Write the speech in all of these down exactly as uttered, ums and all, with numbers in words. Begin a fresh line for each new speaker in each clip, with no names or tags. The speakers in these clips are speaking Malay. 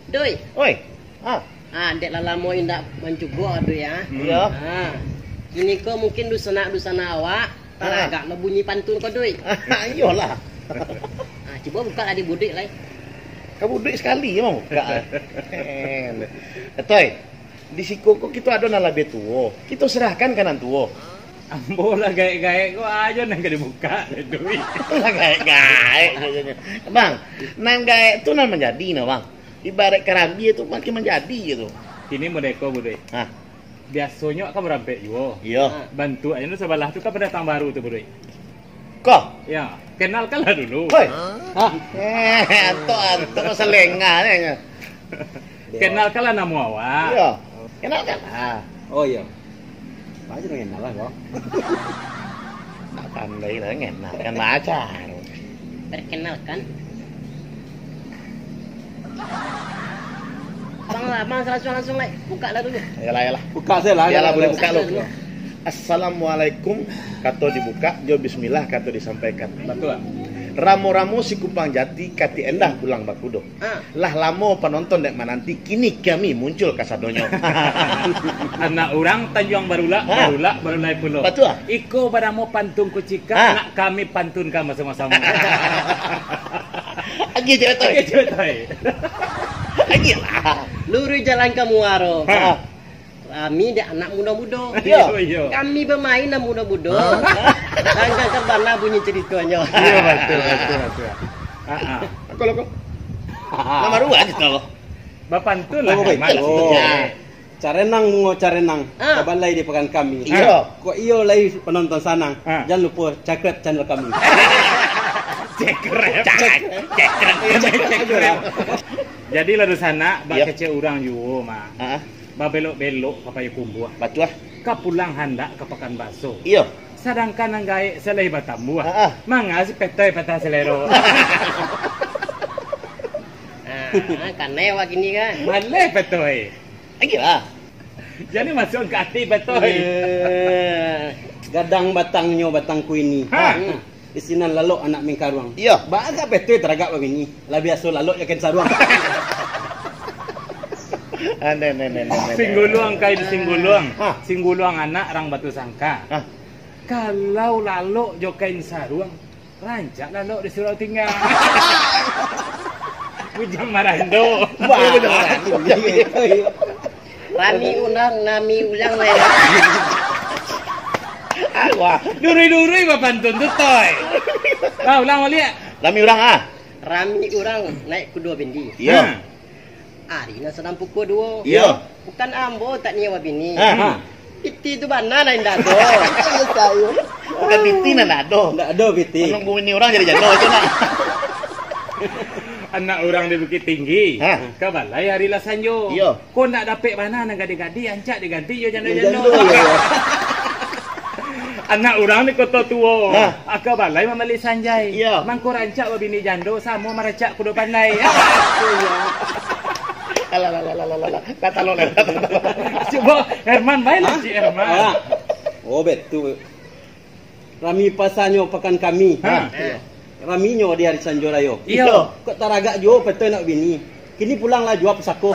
Doi.
Oi. Ah.
Ah, dek lalamo indak mencuba doi ya.
Iya.
Ah. Ini ko mungkin dusana-dusana awak, taraga lo bunyi pantun ko doi.
Iyalah.
Ah, coba buka lah di budik lah.
Kamu duit sekali mau buka. Etoy. Di siku kok kita ada nalabe tuwo. Kita serahkan kanan tuwo.
Ambo lah gaek-gaek kok aja nang gak dibuka duit.
Lah gaek-gaek. Bang, nang gaek itu nang menjadi nah, Bang. Ibarat kerambi itu makin menjadi gitu.
Kini modeko budoi.
Hah.
Biasanya kan merampek juga.
Iya.
Bantu aja nu sebelah tu kan pendatang baru tu budoi.
Kok?
Ya, kenalkanlah dulu.
Hoi. Hah? Eh, anto-anto selengah nya.
Kenalkanlah nama awak.
Iya. Kenalkan. Ah.
Oh iya. Baca dong enak lah kok.
Tak pandai lah enak kan baca.
Perkenalkan. Bang lah, bang langsung langsung lah. Buka lah dulu.
Yalah yalah.
Buka saya lah.
Yalah boleh buka lu.
Dulu.
Assalamualaikum kata dibuka, jo bismillah kata disampaikan.
Betul.
Ramu-ramu si kupang jati kati endah pulang bakudo.
Ah.
Lah lamo penonton dek menanti kini kami muncul kasadonyo.
Anak orang Tanjung Barula,
Ha.
Barula, Barulai Pulau.
Betul.
Iko badamu pantun kucika,
Ha.
nak kami pantunkan sama-sama.
Agi je betul.
Oke, cuy.
Agi lah.
Lurus jalan ke Muaro.
Ha.
Kami dek anak muda-muda.
Iya.
Iya.
Kami bermain dan muda-muda. Tangga ke mana bunyi ceritanya.
Iya betul, betul, betul. Ah, ah.
Aku lo kok. Nama ruang gitu lo.
Bapantun lah.
Oh, baik.
Mat.
Oh.
Ya.
Carenang mo carenang.
Ah.
Kabalay di pekan kami.
Iya.
Kok iyo lay penonton sanang.
Ah.
Jangan lupa subscribe channel kami.
Cekrep. Cekrep. Jadi lah di sana, bak
Iya.
kecil orang juga mah.
Ah,
Ba belok-belok ke payu kumbuah.
batu ah.
Ka pulang hendak ke pekan baso.
Iya.
Sedangkan ang gae selai batambuah.
Ah, ah.
Manga si petoy patah selero.
Ah, kan lewat gini kan.
Malay petoy.
Agi lah.
Jadi masuk ke hati petoy.
Eh,
Gadang batangnya batang kuini.
Ha.
Isinan lalok anak mingkaruang.
Iya.
Baga betul teragak begini. Lah biasa lalok yakin saruang.
Ane ne ne ne.
Singguluang kain singguluang.
Ah.
Singguluang anak orang batu sangka.
Ah.
Kalau lalok jo kain saruang, rancak lalok disuruh tinggal. Bujang marando.
Wah,
Rami ulang, nami ulang lah.
Ah, wah.
Duri-duri bapantun tu toy. Kau ulang lihat.
Lami orang ah.
Rami orang naik kedua bendi.
Iya.
Hari na sedang pukul dua.
Iya.
Bukan ambo tak niawa bini.
Ah.
Piti tu mana lain dah tu.
Bukan biti na nado.
Ndak ada biti.
Tolong bumi ni orang jadi jando itu nak.
Anak orang di Bukit Tinggi.
Ha.
Ke balai hari lah sanjo.
Iya.
Kau nak dapet mana nak gadi-gadi, ancak diganti yo
Jando,
jando-jando.
ya.
Anak orang di kota tua.
Ha.
Ke balai memali sanjai.
Iya.
Mangko rancak bini jando sama maracak kudu pandai.
Alah alah alah alah alah. Kata lo lah.
Coba Herman baik lah si Herman.
Ah. Oh betul. Rami pasanyo pekan kami.
Ha.
Eh.
Raminyo di hari Sanjorayo.
Iya.
Kok taragak jo betul nak bini. Kini pulanglah jual pusako.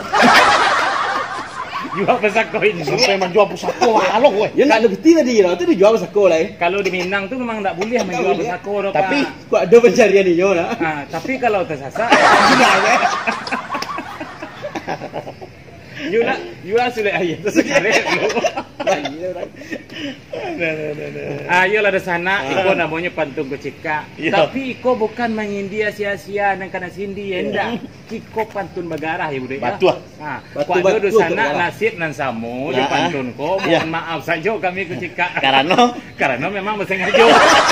Jual pesako ini.
Sampai menjual pusaka halo gue.
Ya nak ada beti tadi lah. Tu dijual pusako lah. Eh.
Kalau di Minang tu memang tak boleh menjual
boleh.
pesako doh,
Tapi
Pak.
Kok ada pencarian ni lah.
Ah, tapi kalau tersasar Yula, Yula sudah ayat sekarang lu. Ayo lah di sana, iko namanya pantun kecika.
Iya.
Tapi iko bukan mengindia sia-sia dan karena sindi endak. Iko pantun bagarah ya budaya.
Batu ah.
Ah,
Batu,
kuado di
batu,
sana
bagarah.
nasib nan samu di
Ya,
pantun ko.
iya.
Mohon maaf saja kami kecika.
Karena
Karena memang bersengaja.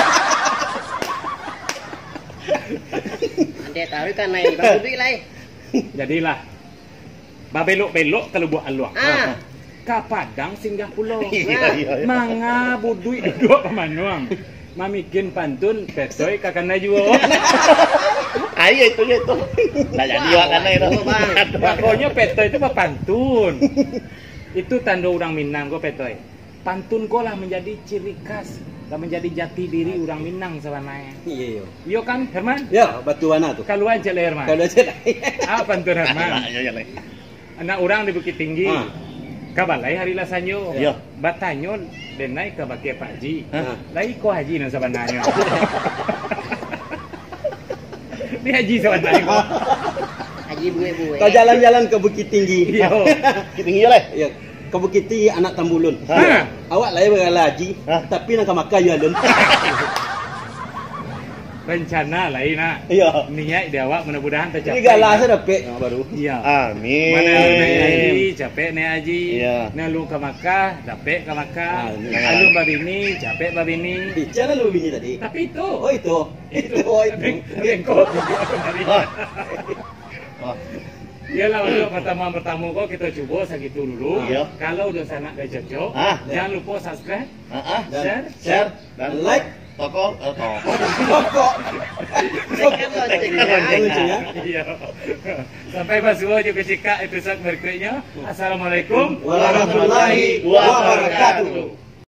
Dia tahu kan naik baru duit lah.
Jadilah babelok-belok kalau buat aluang.
Ah.
Ka Padang singgah pulau.
Iya, iya, iya.
Manga budui duduk ke manuang. Mamikin pantun petoy kakana juga.
ayo itu ya itu. Nah jadi
Wah,
karena itu.
itu, Bang.
Pokoknya petoy itu mah pantun. Itu tanda orang Minang kok petoy. Pantun ko lah menjadi ciri khas dah menjadi jati diri orang Minang sebenarnya.
Iya, iya.
Yo kan Herman?
Ya, batu mana tuh?
Kalau aja lah Herman.
Kalau aja.
Apa pantun Herman?
Ya ya le.
Anak orang di Bukit Tinggi.
Ah.
Kabalai hari lasanyo.
Ya.
Batanyo dan naik ke Baki Pak Haji.
Ah.
Lai ko haji na sebenarnya. Ini haji sebenarnya ko.
Haji buwe-buwe.
Kau jalan-jalan ke Bukit Tinggi.
Yo.
Kita tinggi le.
Ya, ke Bukit Tinggi anak Tambulun.
Ha.
Awak lah berala haji,
Hah?
tapi nak ke Makkah ya alun.
Rencana lain nak.
Iya.
Niat dia awak mudah-mudahan tercapai.
Ini galah saya dapat yang baru.
Iya.
Amin.
Mana lu naik haji, capek naik haji.
Iya.
Nah lu ke Makkah, capek ke Makkah.
Ah,
Lu babini, capek babini.
Bicara lu bini tadi.
Tapi itu.
Oh itu, itu, oh itu.
Bengkok.
Wah.
Yalah untuk pertama-pertama kok kita coba segitu dulu.
Iya.
Kalau udah sana udah cocok,
Ah,
jangan lupa subscribe,
Heeh.
share,
Share dan
Like.
toko eh, toko.
Pokok.
Tekan loncengnya.
Loncengnya.
Iya. Sampai Basuh juga cika episode berikutnya. Assalamualaikum
Warahmatullahi wabarakatuh.